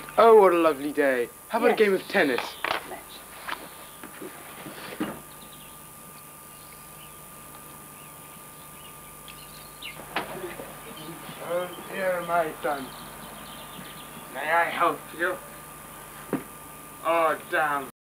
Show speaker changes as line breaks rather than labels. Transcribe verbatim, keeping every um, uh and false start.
Oh, what a lovely day. How about yes. a game of tennis? Oh, dear, my son. May I help you? Oh, damn.